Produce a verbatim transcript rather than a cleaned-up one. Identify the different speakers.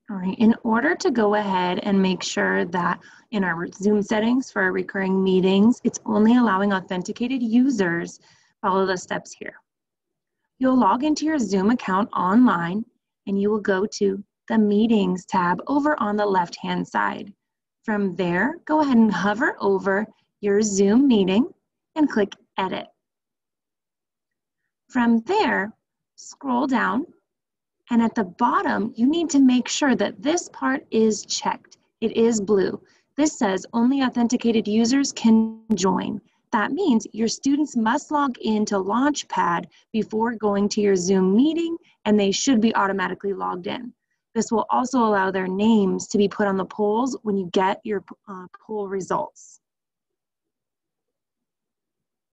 Speaker 1: All right, in order to go ahead and make sure that in our Zoom settings for our recurring meetings, it's only allowing authenticated users, follow the steps here. You'll log into your Zoom account online and you will go to the Meetings tab over on the left-hand side. From there, go ahead and hover over your Zoom meeting and click Edit. From there, scroll down, and at the bottom, you need to make sure that this part is checked. It is blue. This says only authenticated users can join. That means your students must log into Launchpad before going to your Zoom meeting, and they should be automatically logged in. This will also allow their names to be put on the polls when you get your uh, poll results.